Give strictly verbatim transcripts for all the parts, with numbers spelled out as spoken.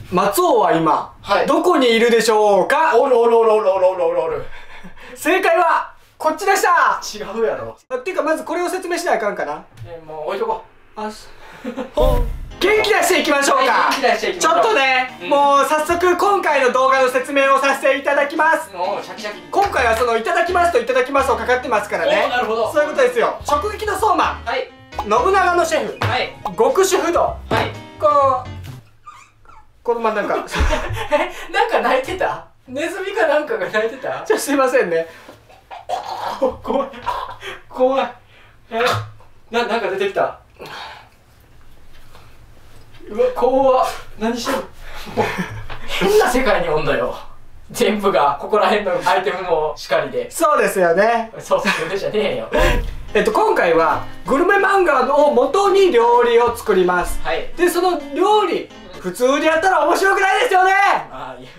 松尾は今、 はい、 どこにいるでしょうか？ おるおるおるおるおるおるおるおる。 正解はこっちでした。 違うやろ。 っていうかまずこれを説明しなあかんかな。 えもう置いとこう。 あ元気出していきましょうか。 元気出していきましょう。 ちょっとね、うん、もう早速今回の動画の説明をさせていただきます。 もうシャキシャキ。 今回はそのいただきますといただきますをかかってますからね。 なるほど。 そういうことですよ。食撃の相馬、はい、信長のシェフ、はい、極主不動、はい、こうこの真ん中え、 なんか泣いてた？ネズミかなんかが泣いてた？ ちょっとすいませんね。 怖い怖い。え、な、なんか出てきた。うわ、怖っ。何してるの？変な世界におんだよ。全部が、ここら辺のアイテムもしかりで。 そうですよね。 そうですよねじゃねえよ。 えっと今回はグルメ漫画を元に料理を作ります。はい。でその料理、普通にやったら面白くないですよね。ああ、いや。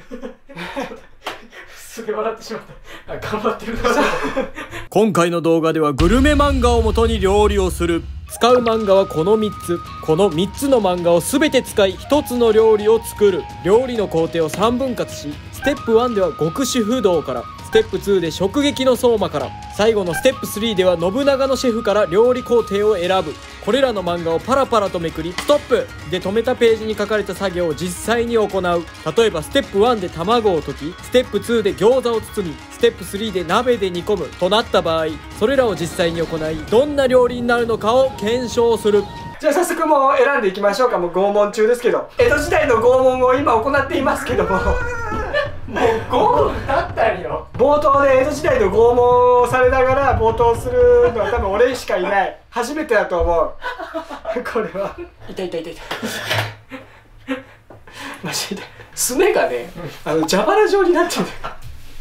すげえ笑ってしまった。頑張ってるな。 今回の動画ではグルメ漫画を元に料理をする。使う漫画はこのみっつ。このみっつの漫画を全て使いひとつの料理を作る。料理の工程をさんぶん割し、ステップワンでは極主不動から、ステップツーで食撃の相馬から、最後のステップスリーでは信長のシェフから料理工程を選ぶ。これらの漫画をパラパラとめくり、ストップで止めたページに書かれた作業を実際に行う。例えばステップワンで卵を溶き、ステップツーで餃子を包み、ステップスリーで鍋で煮込むとなった場合、それらを実際に行い、どんな料理になるのかを検証する。 じゃあ早速もう選んでいきましょうか。もう拷問中ですけど、江戸時代の拷問を今行っていますけどももう拷問だったんよ。 冒頭で江戸時代の拷問をされながら冒頭するのは多分俺しかいない。初めてだと思うこれは痛い痛い痛い痛いマジで。すねがね、あの蛇腹状になってるんだよ。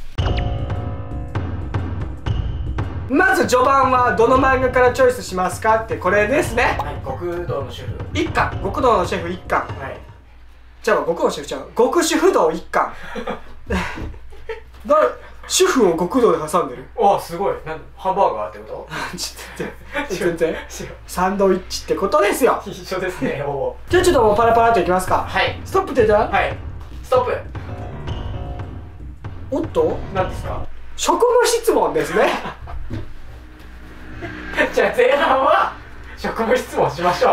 まず序盤はどの漫画からチョイスしますかってこれですね。 はい、極道のシェフいっかん、極道のシェフいっかん、はい、じゃあ極道のシェフちゃう、極主不動いっかんだ主婦を極道で挟んでる。 おお、すごい。なんハンバーガーってこと？ 全然サンドイッチってことですよ。 一緒ですね。おお。 じゃあちょっともうパラパラっといきますか。 はい。 ストップってじゃあ、 はい、ストップ。 おっと、 何ですか？ 職務質問ですねじゃあ前半は職務質問しましょう。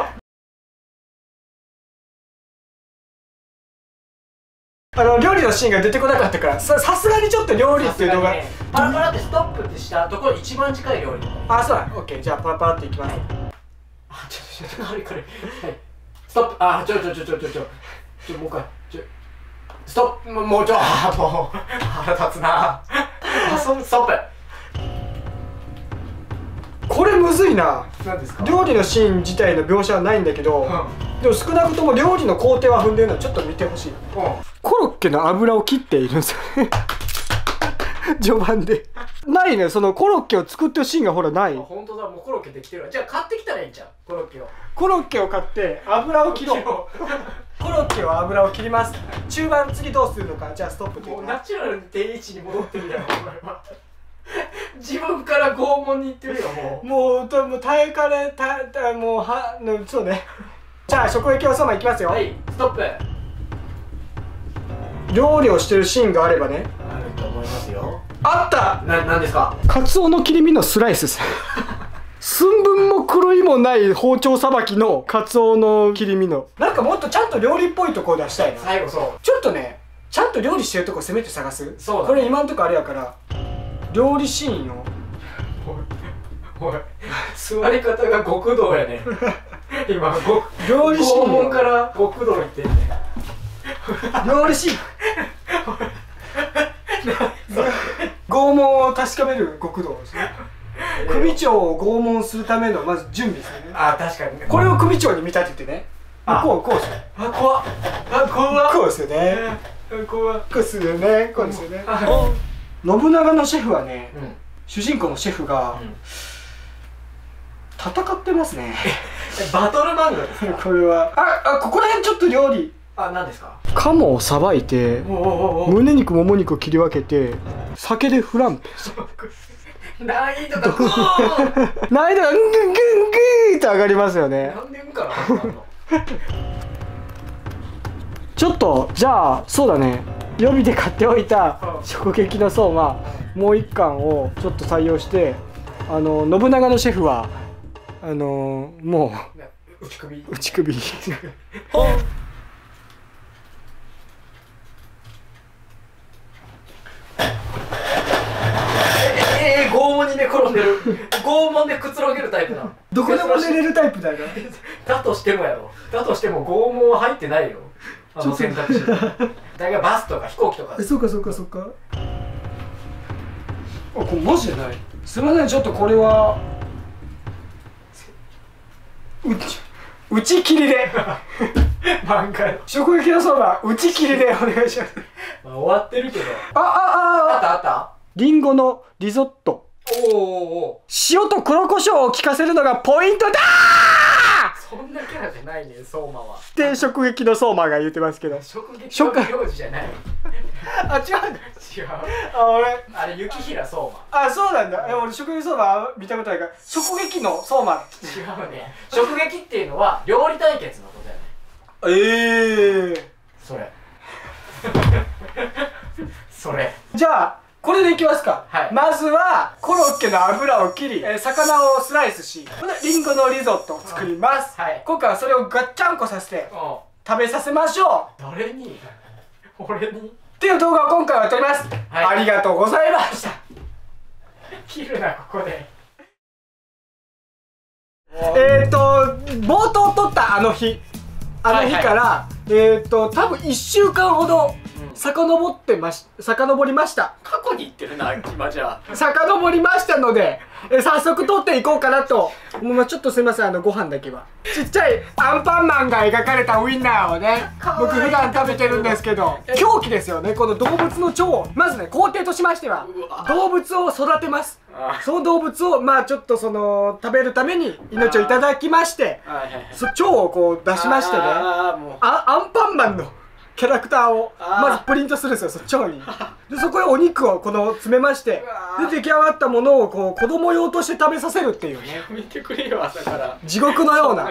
あの料理のシーンが出てこなかったから、さすがにちょっと料理っていうのが、ね、 パラパラってストップってしたところ一番近い料理。 あ、そうだ。オッケー、じゃあパラパラっていきます。はい、 あ、ちょっとちょっとこれこれ、はい、ストップ。あ、ちょちょちょちょちょちょちょもう一回、ちょストップ。もうちょ、あ、もう腹立つな。あ、ストップ。 これむずいな。 何ですか？ 料理のシーン自体の描写はないんだけど、うん、でも少なくとも料理の工程は踏んでるのはちょっと見てほしい。うん、コロッケの油を切っているんですよね序盤でないね。そのコロッケを作ってるシーンがほらない。 本当だ、もうコロッケできてるわ。じゃあ買ってきたらいいんじゃん、コロッケを。 コロッケを買って油を切ろうコロッケは油を切ります。中盤次どうするのか。じゃあストップ。 もうナチュラルに定位置に戻ってるやんお前は自分から拷問に行ってるよ。もうもうともう耐えかれたたもうはのそうね。じゃあ食撃をそのままいきますよ。 はい、ストップ。 料理をしてるシーンがあればね。 あると思いますよ。 あった。 な、なんですか？ カツオの切り身のスライスです寸分も狂いもない包丁さばきのカツオの切り身の、なんかもっとちゃんと料理っぽいところ出したいな。 最後そう。 ちょっとね、ちゃんと料理してるとこせめて探す。そうだ、ね、これ今んとこあれやから料理シーンをおい、おい、座り方が極道やね今ご料理シーン拷問から極道いってんね料理シーン拷問を確かめる極道ですね。組長を拷問するためのまず準備ですね。 あ、確かにね。 これを組長に見立ててね。あ、こうこうですね。 あ、怖っ。あ、怖っ。 こうですよね。 怖っ。 こうですよね。こうですよね。信長のシェフはね、主人公のシェフが戦ってますね。 バトル漫画ですか？ これはああ、ここら辺ちょっと料理。 あ、何ですか？鴨をさばいて胸肉もも肉を切り分けて酒でフランペ。 難易度がグー難易度がグングングングーって上がりますよね。 なんでんかなちょっとじゃあそうだね、予備で買っておいた直撃の相馬もう一巻をちょっと採用して、あの信長のシェフはあのー、もう内首う内首ええー、拷問に寝転んでる。拷問でくつろげるタイプな。 どこでも寝れるタイプだよな。 だとしてもやろ。だとしても拷問は入ってないよ、あの選択肢。だからバスとか飛行機とか。 え、そうかそうかそうか。あ、これマジでない。すみません、ちょっとこれはうち打ち切りで漫画直撃の相場打ち切りでお願いします。 まあ、終わってるけど。 あああああったあった。 リンゴのリゾット。 おお。 塩と黒胡椒を効かせるのがポイントだそんなキャラじゃないね、相馬は。 って直撃の相馬が言ってますけど。 直撃の名字じゃない。 あ、違うんだ。 違う。 あ、俺あれ雪平相馬。 あ、そうなんだ。え、俺直撃相馬見たことないから直撃の相馬。 違うね。直撃っていうのは料理対決のことやね。 ええー、 それそれじゃあこれでいきますか。 はい、 まずはコロッケの油を切り、えー、魚をスライスし、これでリンゴのリゾットを作ります、はい、今回はそれをガッチャンコさせて食べさせましょう。 誰に俺にっていう動画を今回は撮ります、はい、ありがとうございました。 切るな、ここで。 えっと冒頭撮ったあの日あの日から、はい、えっと多分いっしゅうかんほど遡ってまし遡りました。 過去に行ってるな今じゃ遡りましたので、え早速撮っていこうかなと。もうまあちょっとすいません、あのご飯だけはちっちゃいアンパンマンが描かれたウインナーをね、僕普段食べてるんですけど、狂気ですよね、この動物の腸を。まずね、工程としましては動物を育てます。その動物をまあちょっとその食べるために命をいただきまして、そ腸をこう出しましてね、あアンパンマンのキャラクターをまずプリントするんですよ、そっちに。でそこへお肉をこの詰めまして、で出来上がったものをこう子供用として食べさせるっていうね。 やめてくれよ、朝から地獄のような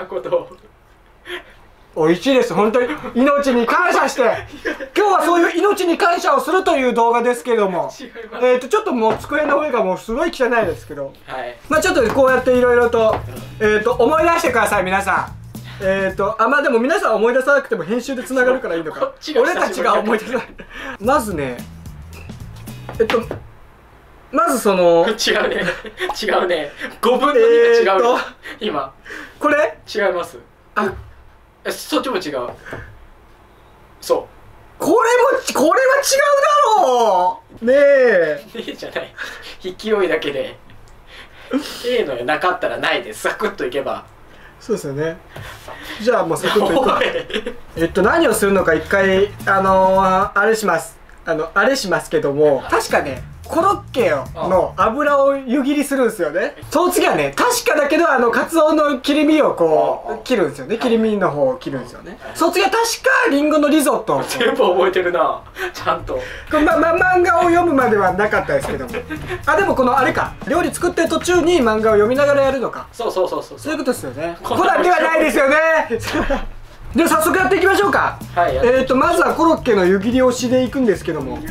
美味しいです。本当に命に感謝して今日はそういう命に感謝をするという動画ですけども、えっとちょっともう机の上がもうすごい汚いですけど、はい、まあちょっとこうやっていろいろとえっと思い出してください皆さん。えっとあまあでも皆さん思い出さなくても編集でつながるからいいのか。俺たちが思い出さない。まずね、えっとまずその違うね違うねごぶんのにが違う、えー、今これ違います。あそっちも違う。そうこれもこれは違うだろうねえ。 ねえじゃない、勢いだけでええのよ。なかったらないです。サクッといけば。 そうですよね。じゃあもうサクッといこう。えっと何をするのか一回あのー、あれしますあのあれしますけども、確かねコロッケの油を湯切りするんですよね。その次はね、確かだけどあのカツオの切り身をこう切るんですよね。切り身の方を切るんですよね。その次は確かリンゴのリゾットを全部覚えてるなちゃんと。 まま漫画を読むまではなかったですけども、あでもこのあれか、料理作ってる途中に漫画を読みながらやるのか。 そうそうそうそうそういうことですよね。コナンではないですよね。では早速やっていきましょうか。はい、えっとまずはコロッケの湯切りをしていくんですけども、はい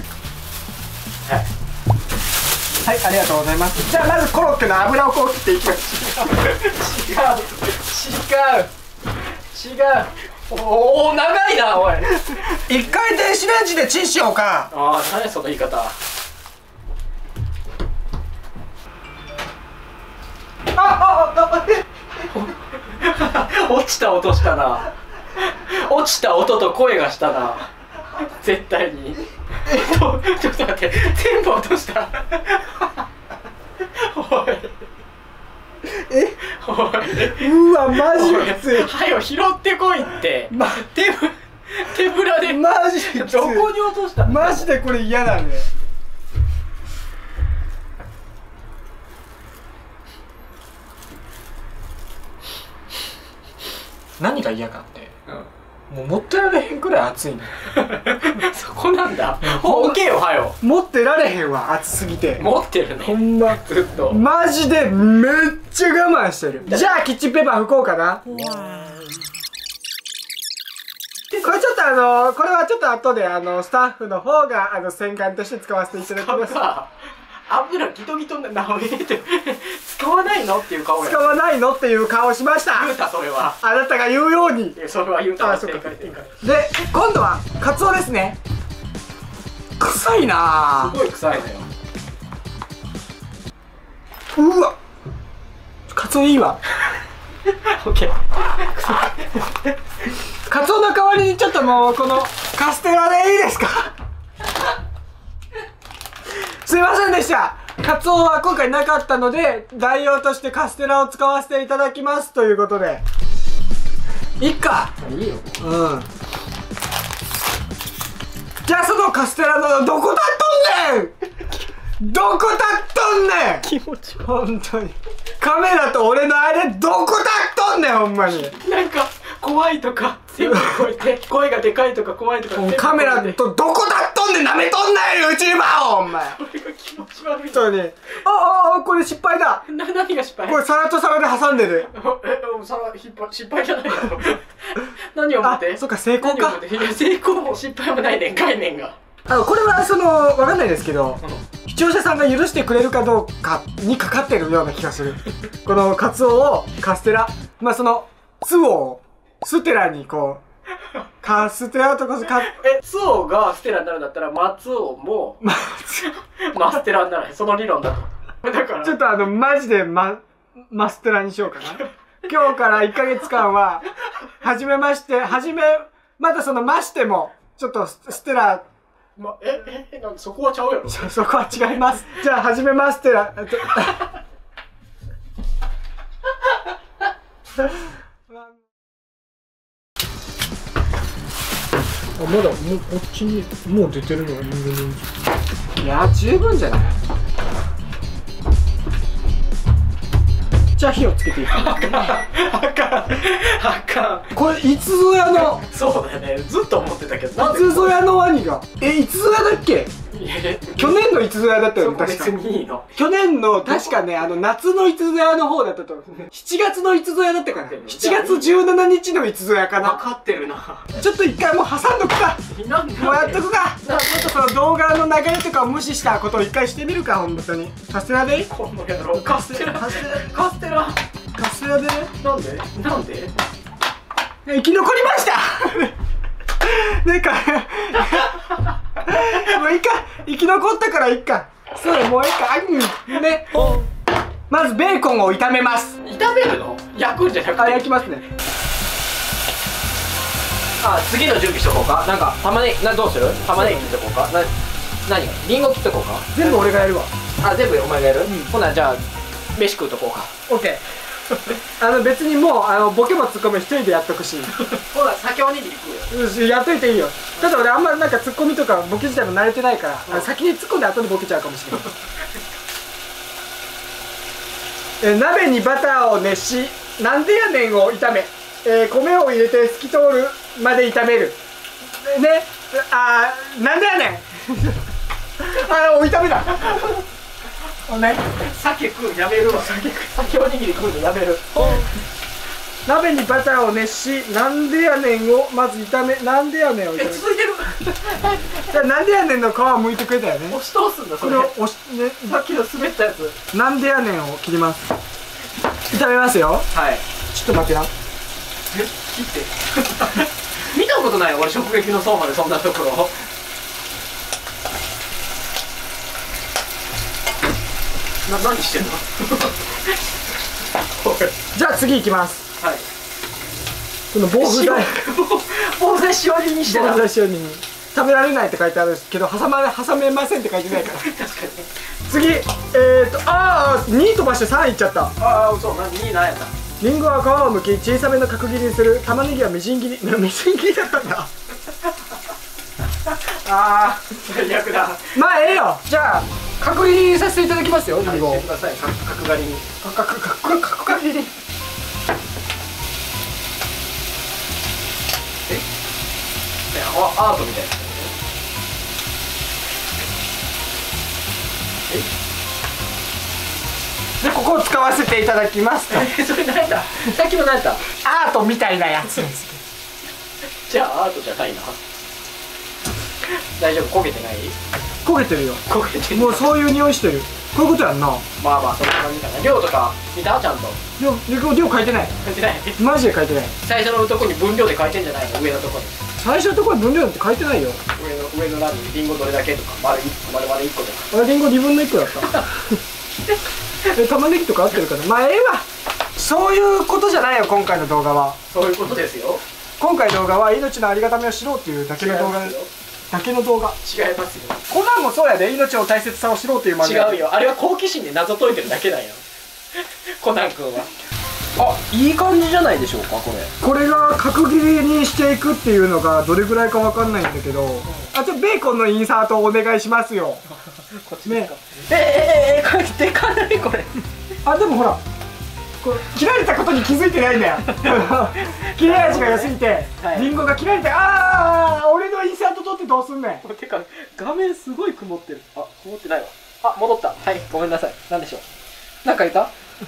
はい、ありがとうございます。じゃあまずコロッケの油をこう切っていきます。 違う違う違う。おお長いなおい。 一回電子レンジでチンしようか。 ああ何その言い方。 あああ落ちた音したな。落ちた音と声がしたな絶対に。ちょっと待って、全部落とした。おいえおいうわマジきつい。 はよ拾ってこいって、ま、手ぶ手ぶらでマジきつい。 どこに落としたの。 マジでこれ嫌だね。何が嫌かって、うん、もう持ってられへんくらい熱いの。 そこなんだ。置けよはよ。 持ってられへんわ、熱すぎて。 持ってるねほんまずっと。 マジでめっちゃ我慢してる。じゃあキッチンペーパー拭こうかな。これちょっととあのこれはちょっと後であのスタッフの方があの洗顔として使わせていただきます。 油ギトギトななめて使わないのっていう顔や。 使わないのっていう顔しました。 言うたそれは。 あなたが言うように。 それは言うた。 あ、そうか。で今度はカツオですね。臭いな。 すごい臭いのよ。 うわ。カツオいいわ。 オッケー。 カツオの代わりにちょっともうこのカステラでいいですか。すいませんでした。カツオは今回なかったので代用としてカステラを使わせていただきますということでいっか。 いいよ。 うん。じゃあそのカステラのどこ立っとんねん。どこ立っとんねん。 気持ち悪い。 本当にカメラと俺の間どこ立っとんねんほんまに。 なんか怖いとか全部超えて声がでかいとか怖いとかカメラとどこ立っとんねん。なめとんねん YouTuber をお前。 それが気持ち悪い。 本当に。あああこれ失敗だ。 な何が失敗。 これ皿と皿で挟んでる。 え皿失敗失敗じゃないの。何を思って。 あそっか成功か。 いや成功も失敗もないねん概念が。 あのこれはそのわかんないですけど、うん、視聴者さんが許してくれるかどうかにかかってるような気がする。このカツオをカステラ、まあそのツオをステラにこうカステラとかかえツオがステラになるんだったらマツオもマステラにならない。その理論だと。だからちょっとあのマジでママステラにしようかな。今日からいっかげつかんははじめましてはじめまだそのましてもちょっとステラ。 ま、え、え、なんそこはちゃうやろ。 そこは違います。じゃあ、はじめましてら。あ、まだ、もう、こっちに、もう出てるのが人間の。いや、十分じゃない。じゃあ、火をつけていく。あかん。あかん。 あかん。 これ、いつぞやの。 そうだよね。ずっと思ってたけど。 いつぞやのワニが。え、いつぞやだっけ。去年のいつぞやだったよね。確かに。去年の確かね、あの夏のいつぞやの方だったと思う。しちがつのいつぞやだったかな。しちがつじゅうしちにちのいつぞやかな。 分かってるな。 ちょっと一回もう挟んどくか。もうやっとくか。ちょっとその動画の流れとかを無視したことを一回してみるか。本当にカステラでいい。 この野郎。カステラカステラカステラカステラで。 なんでなんで生き残りました。なんかもういいか。生き残ったからいいか。そうだもういいか。うんね。まずベーコンを炒めます。 炒めるの？焼くんじゃなくて。 あ、焼きますね。 あ、次の準備しとこうか。なんか玉ねぎなどうする？玉ねぎ切っとこうか。な何が？リンゴ切っとこうか。 全部俺がやるわ。 あ、全部お前がやる？うん、ほなじゃあ飯食うとこうか。 オッケー。あの別にもうあのボケもツッコミ一人でやっとくし。 ほら先おにぎり食うよ。 やっといていいよ。ただ俺あんまなんかツッコミとかボケ自体も慣れてないから、うん、先に突っ込んで後でボケちゃうかもしれない。え鍋にバターを熱し、なんでやねんを炒め、えー、米を入れて透き通るまで炒める。ね、あーなんでやねん。あー炒めだ。ね、 鮭食うやめるわ。鮭鮭おにぎり食うのやめる。 鍋にバターを熱し、なんでやねんをまず炒め、なんでやねんを炒める。 え、続いてる。 じゃあなんでやねんの皮を剥いてくれたよね。 押し通すんだそれ。 これを押しね、 さっきの滑ったやつ。 なんでやねんを切ります。炒めますよ。 はい。 ちょっと待ってな。 え、切って。見たことないよ俺直撃の相馬でそんなところ。な、何してんの？ じゃあ次いきます。 はい。 この防腐剤防腐剤しおりにしてた。 防腐剤しおりに食べられないって書いてあるんですけど、挟ま挟めませんって書いてないから。 確かに。 次、えーとああに飛ばしてさんいっちゃった。 ああ嘘。なに何やった。 リンゴは皮を剥き小さめの角切りにする。玉ねぎはみじん切り。みじん切りだったんだ。ああ最悪だ。 まあええよ。じゃあ角切りさせていただきますよ。リンゴをしてください。角刈りに。 角角角刈りに。 え？あアートみたいな。 でここを使わせていただきますと。 えそれ何だ？さっきの何だ？ アートみたいなやつです。 ちじゃあアートじゃないな。大丈夫、焦げてない？ 焦げてるよ。 焦げてる。 もうそういう匂いしてる。こういうことやんな。 まあまあそんな感じかな。量とか見た？ちゃんと量量量書いてない。 書いてない。 マジで書いてない。 最初のとこに分量で書いてんじゃないの？上のとこに。 最初のところに分量なんて書いてないよ。 上の上の欄にリンゴどれだけとか、丸いっこ丸々いっことか。 あれリンゴにぶんのいっこだったえ玉ねぎとか合ってるかな。まあええわ。そういうことじゃないよ今回の動画は。 そういうことですよ。 今回の動画は命のありがたみを知ろうっていうだけの動画だけの動画。 違いますよ。 コナンもそうやで、命の大切さを知ろうっていう漫画。 違うよ、あれは好奇心で謎解いてるだけだよコナン君は。 あ、いい感じじゃないでしょうかこれ。 これが角切りにしていくっていうのがどれぐらいかわかんないんだけど、あ、ちょっとベーコンのインサートをお願いしますよ。 こっちですか。ええええこれでかないこれ。 あ、でもほらこれ切られたことに気づいてないんだよ切れ味が良すぎて、はい、リンゴが切られて、ああ俺のインサート取ってどうすんねん。 てか画面すごい曇ってる。あ、曇ってないわ。あ、戻った。はい、ごめんなさい。なんでしょう。なんかいた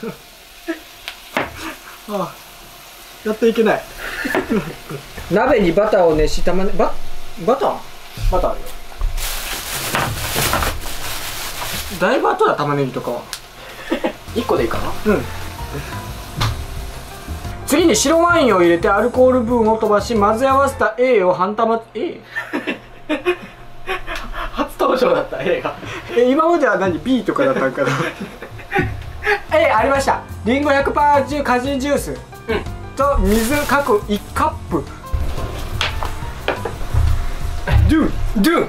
ああ、やっていけない鍋にバターを熱し、玉ねババターバターあるよ。 だいぶ後だ玉ねぎとかはいっこでいいかな。 うん。次に白ワインを入れてアルコール分を飛ばし混ぜ合わせた A を半玉 A 初登場だった A がえ今までは何 B とかだったんかなA ありました。リンゴ ひゃくパーセント 果汁ジュース、うん、と水各いちカップ。ドゥドゥ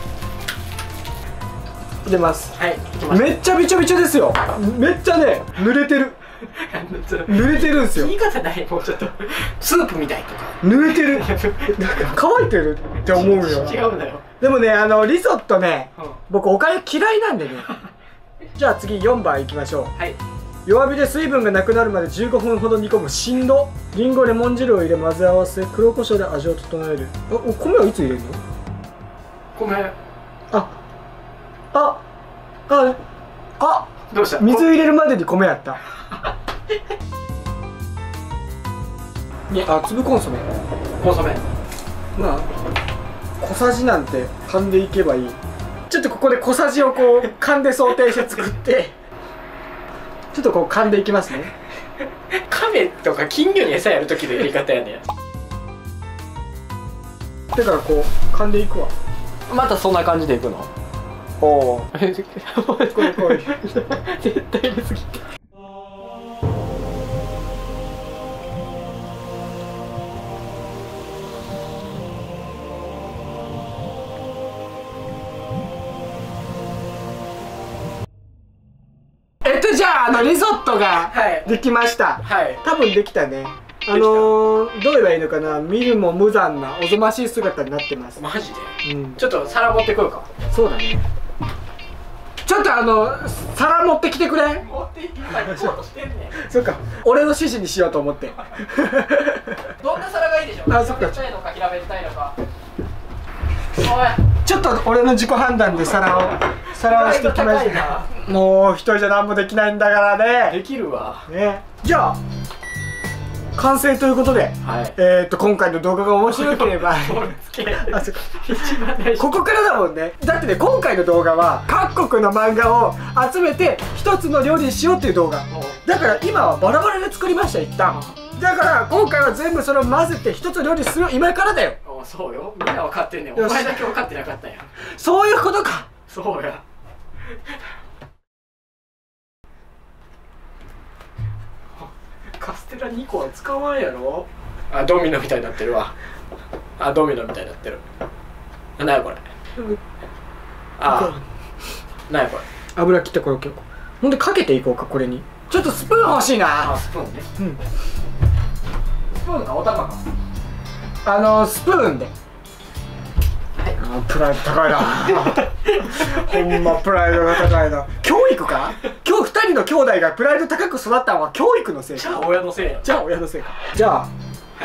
入れます。 はい、 めっちゃびちょびちょですよ。めっちゃね濡れてる濡れてるんですよ。 言い方ない。もうちょっとスープみたいとか濡れてる乾いてるって思うよ。 違うんだよ。 でもね、あのリゾットね、 うん、 僕おかゆ嫌いなんでねじゃあ次よんばんいきましょう。 はい。 弱火で水分がなくなるまでじゅうごふんほど煮込む。しんど。リンゴレモン汁を入れ混ぜ合わせ黒胡椒で味を整える。あ、お米はいつ入れるの？ 米。 ああああ、 どうした？ 水入れるまでに米やったね、あ、粒コンソメコンソメ。 まあ小さじなんて噛んでいけばいい。ちょっとここで小さじをこう噛んで想定して作ってちょっとこう噛んでいきますね。 カメとか金魚に餌やる時のやり方やね。 だからこう噛んでいくわ。 またそんな感じでいくの？ おおこれこれこれ絶対入れすぎて。 えっとじゃああのリゾットができました。 はい、 多分できたね。あのー、どう言えばいいのかな、見るも無残なおぞましい姿になってます。 マジで？ うん、 ちょっと皿持ってこようか。 そうだね。ちょっとあの皿持ってきてくれ。 持っていきたいとしてんねん。 そっか、俺の指示にしようと思ってどんな皿がいいでしょう？ あ、そっか。 平べったいのか平べったいのか。おい、 ちょっと俺の自己判断で皿を皿をしてきました。もう一人じゃ何もできないんだからね。 できるわね。じゃあ完成ということで、はい、えっと今回の動画が面白ければあ、そっか、ここからだもんね。だってね、今回の動画は各国の漫画を集めて一つの料理にしようっていう動画だから、今はバラバラで作りました一旦。だから今回は全部それを混ぜて一つ料理する今からだよ。 あ、そうよ、みんな分かってんねん。お前だけ分かってなかったんや。 そういうことか。 そうや。カステラにこは使わんやろ。あ、ドミノみたいになってるわ。あ、ドミノみたいになってる。なやこれ。ああ、なやこれ。 油切ったコロッケをほんでかけていこうか。これにちょっとスプーン欲しいな。 あ、スプーンね。 うん、 スプーンかお玉か。 あのスプーンで。はい、あ、プライド高いなほんまプライドが高いな。教育か。今日ふたりの兄弟がプライド高く育ったのは教育のせいか。 じゃあ親のせいや。 じゃあ親のせいか。じゃあ、はい、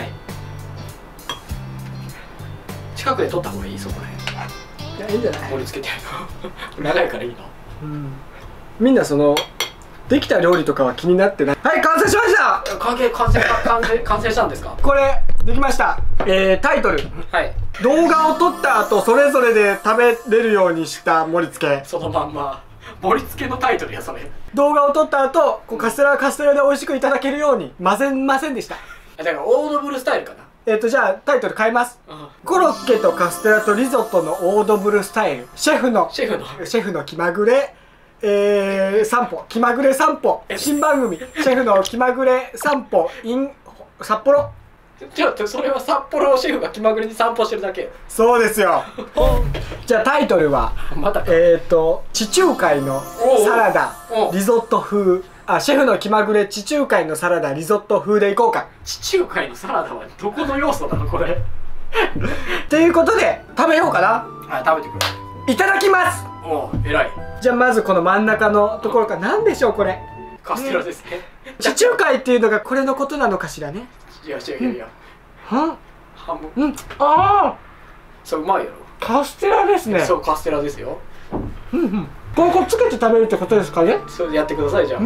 近くで撮った方がいい。そこらへん。いや、いいんじゃない。 盛り付けてやるの長いからいいの。 うん、みんなそのできた料理とかは気になってない。はい、完成しました。 完成完成完成完成したんですか。 これできました。えー、タイトル。 はい。 動画を撮った後それぞれで食べれるようにした盛り付け。 そのまんま盛り付けのタイトルやそれ。 動画を撮った後こうカステラはカステラで美味しくいただけるように混ぜませんでした。 だからオードブルスタイルかな。 えっとじゃあタイトル変えます。コロッケとカステラとリゾットのオードブルスタイル。シェフのシェフのシェフの気まぐれえー、散歩気まぐれ散歩新番組シェフの気まぐれ散歩 in 札幌。 ちょっとそれは札幌シェフが気まぐれに散歩してるだけ。 そうですよ。じゃあタイトルはまたえっと地中海のサラダリゾット風。あ、シェフの気まぐれ地中海のサラダリゾット風でいこうか。 地中海のサラダはどこの要素なのこれ。 ということで食べようかな。 はい、食べてくれ。 いただきます。 おう、偉い。 じゃあまずこの真ん中のところから何でしょうこれ。 カステラですね。 地中海っていうのがこれのことなのかしらね。 いやいやいやいや。 はんハム。 うん。ああ、 そううまいやろ。 カステラですね。 そうカステラですよ。 うんうん。これこうつけて食べるってことですかね。 それでやってくださいじゃあ。 うん、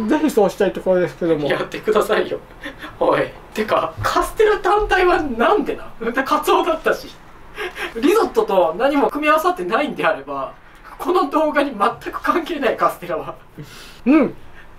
ぜひそうしたいところですけども。 やってくださいよ。おい、てかカステラ単体はなんでな。またカツオだったし。リゾットと何も組み合わさってないんであれば、この動画に全く関係ないカステラは。 うん。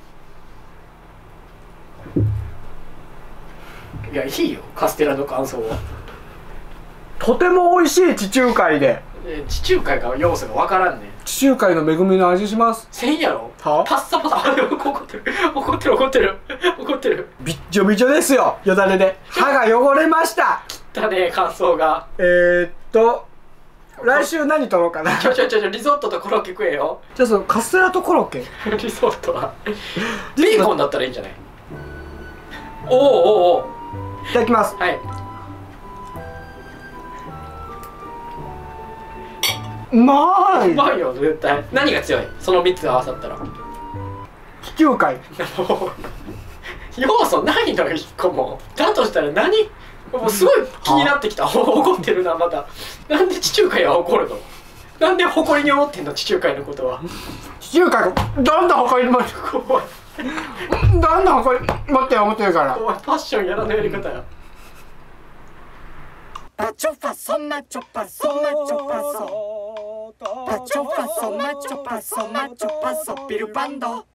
いやいいよカステラの感想は。 とても美味しい地中海で。 え地中海が要素がわからんねん。 地中海の恵みの味します。 せんやろ。 はパッサパサ。あ、でも怒ってる怒ってる怒ってる怒ってる。 びっちょびちょですよ、よだれで。歯が汚れました。 だね感想が。 えーっと来週何取ろうかな。 ちょちょちょちょリゾットとコロッケ食えよ。 じゃあそのカステラとコロッケ。 リゾットはベーコンだったらいいんじゃない。おおおお。 いただきます。 はい。 うまい。 うまいよ絶対。何が強いそのみっつ合わさったら。 地中海。 要素ないのよいっこも。だとしたら何。もうすごい気になってきた。怒ってるなまた。なんで地中海は怒るの。なんで誇りに思ってんの地中海のことは。 地中海どんどん誇りに持って怖い。 どんどん誇り持って思ってるから。 怖い。パッションやらのやり方や。 パチョファソマチョパソマチョパソパチョファソマチョパソマチョパソビルバンド。